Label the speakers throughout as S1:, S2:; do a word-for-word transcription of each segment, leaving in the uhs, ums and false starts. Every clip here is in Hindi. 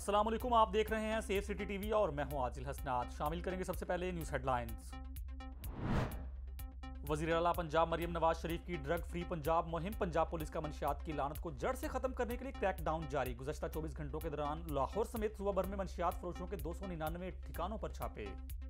S1: अस्सलाम वालेकुम, आप देख रहे हैं सेफ सिटी टीवी और मैं हूं आजिल हसनात। शामिल करेंगे सबसे पहले न्यूज हेडलाइंस। वजीर आला पंजाब मरियम नवाज शरीफ की ड्रग फ्री पंजाब मुहिम। पंजाब पुलिस का मंशियात की लानत को जड़ से खत्म करने के लिए क्रैकडाउन जारी। गुज़श्ता चौबीस घंटों के दौरान लाहौर समेत सूबा भर में मंशियात फरोशों के दो सौ निन्यानवे ठिकानों पर छापे।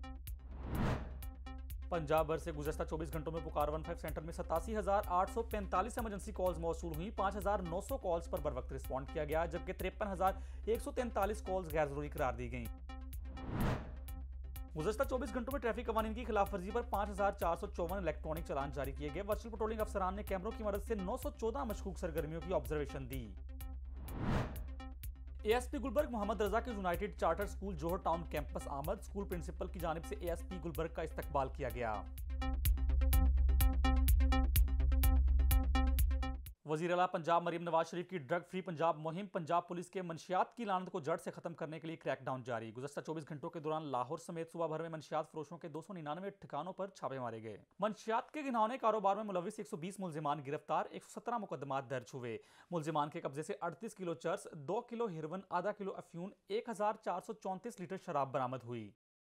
S1: पंजाब भर से गुज़श्ता चौबीस घंटों में पुकार वन फाइव सेंटर में सतासी हजार आठ सौ पैंतालीस एमरजेंसी कॉल्स मौसूल हुई। पाँच हजार नौ सौ कॉल्स पर बर वक्त रिस्पॉन्ड किया गया, जबकि तिरपन हजार एक सौ तैंतालीस कॉल्स गैर जरूरी करार दी गई। गुज़श्ता चौबीस घंटों में ट्रैफिक कवानीन की खिलाफ वर्जी पर पाँच हजार चार सौ चौवन इलेक्ट्रॉनिक चालान जारी किए गए। वर्चुअल पेट्रोलिंग अफसरान ने कैमरों की मदद से नौ सौ चौदह मशकूक सरगर्मियों की ऑब्जर्वेशन दी। एएसपी गुलबर्ग मोहम्मद रजा के United Charter School Johar Town campus आमद। स्कूल प्रिंसिपल की जानिब से एएसपी गुलबर्ग का इस्तकबाल किया गया। वजीर आला पंजाब मरियम नवाज शरीफ की ड्रग फ्री पंजाब मुहिम। पंजाब पुलिस के मंशियात की लानत को जड़ से खत्म करने के लिए क्रैकडाउन जारी। गुज़श्ता चौबीस घंटों के दौरान लाहौर समेत सूबा भर में मंशियात फरोशों के दो सौ निन्यानवे ठिकानों पर छापे मारे गए। मंशियात के घिनौने कारोबार में मुलविस एक सौ बीस मुलजिमान गिरफ्तार। एक सौ सत्रह मुकदमात दर्ज हुए। मुलजिमान के कब्जे से अड़तीस किलो चर्स, दो किलो हिरवन, आधा किलो अफ्यून, एक हजार चार सौ चौंतीस लीटर शराब बरामद हुई।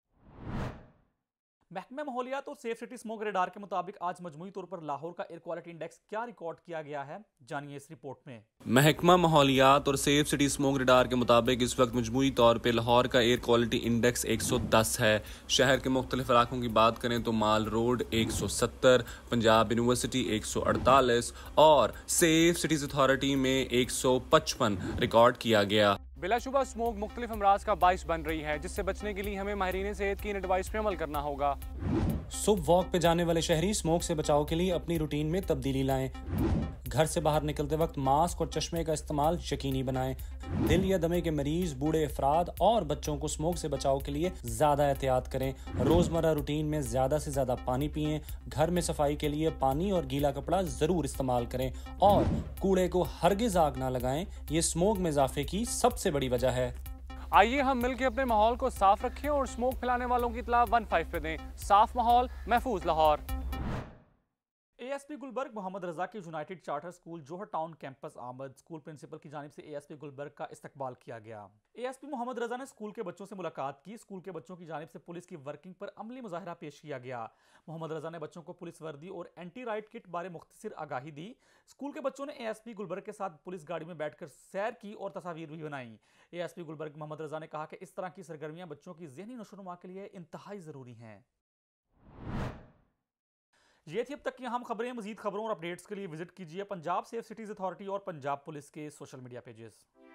S1: महकमा माहौलियात और सेफ सिटी स्मोक रेडार के मुताबिक आज मजमूई तौर पर लाहौर का एयर क्वालिटी इंडेक्स क्या रिकॉर्ड किया गया है, जानिए इस रिपोर्ट में।
S2: महकमा माहौलियात और सेफ सिटी स्मोक रेडार के मुताबिक इस वक्त मजमूई तौर पर लाहौर का एयर क्वालिटी इंडेक्स एक सौ दस है। शहर के मुख्तलिफ इलाकों की बात करें तो माल रोड एक सौ सत्तर, पंजाब यूनिवर्सिटी एक सौ अड़तालीस और सेफ सिटीज अथॉरिटी में एक सौ पचपन रिकॉर्ड किया गया।
S3: बिलाशुबा स्मोक मुख्तलिफ अमराज का बाइस बन रही है, जिससे बचने के लिए हमें माहिरीन सेहत की इन एडवाइस पे अमल करना होगा।
S4: सुबह वॉक पे जाने वाले शहरी स्मोक से बचाव के लिए अपनी रूटीन में तब्दीली लाएं। घर से बाहर निकलते वक्त मास्क और चश्मे का इस्तेमाल यकीनी बनाएं। दिल या दमे के मरीज, बूढ़े अफराद और बच्चों को स्मोक से बचाव के लिए ज्यादा एहतियात करें। रोजमर्रा रूटीन में ज्यादा से ज्यादा पानी पिएं। घर में सफाई के लिए पानी और गीला कपड़ा जरूर इस्तेमाल करें और कूड़े को हरगिज आग ना लगाएं। ये स्मोक में इजाफे की सबसे बड़ी वजह है।
S3: आइए हम मिलकर अपने माहौल को साफ रखें और स्मोक फैलाने वालों की इत्तला वन फाइव पे दें। साफ माहौल, महफूज लाहौर।
S1: एएसपी गुलबर्ग मोहम्मद रजा के United Charter School Johar Town campus आमद। स्कूल प्रिंसिपल की जानिब से एएसपी गुलबर्ग का इस्तकबाल किया गया। एएसपी मोहम्मद रजा ने स्कूल के बच्चों से मुलाकात की। स्कूल के बच्चों की जानिब से पुलिस की वर्किंग पर अमली मुजाहरा पेश किया गया। मोहम्मद रजा ने बच्चों को पुलिस वर्दी और एंटी राइट किट बारे मुख्तसर आगाही दी। स्कूल के बच्चों ने एएसपी गुलबर्ग के साथ पुलिस गाड़ी में बैठकर सैर की और तस्वीर भी बनाई। एएसपी गुलबर्ग मोहम्मद रजा ने कहा कि इस तरह की सरगर्मियां बच्चों की ज़हनी नशोनुमा के लिए इंतहाई ज़रूरी हैं। ये थी अब तक की अहम खबरें। मजीद खबरों और अपडेट्स के लिए विजिट कीजिए पंजाब सेफ सिटीज अथॉरिटी और पंजाब पुलिस के सोशल मीडिया पेजेस।